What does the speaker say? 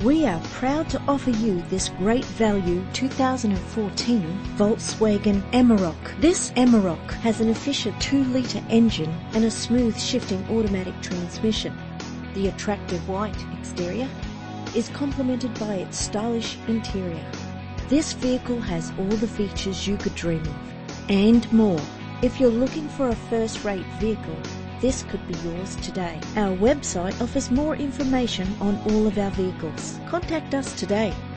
We are proud to offer you this great value 2014 Volkswagen Amarok. This Amarok has an efficient 2-litre engine and a smooth shifting automatic transmission. The attractive white exterior is complemented by its stylish interior. This vehicle has all the features you could dream of and more. If you're looking for a first-rate vehicle, this could be yours today. Our website offers more information on all of our vehicles. Contact us today.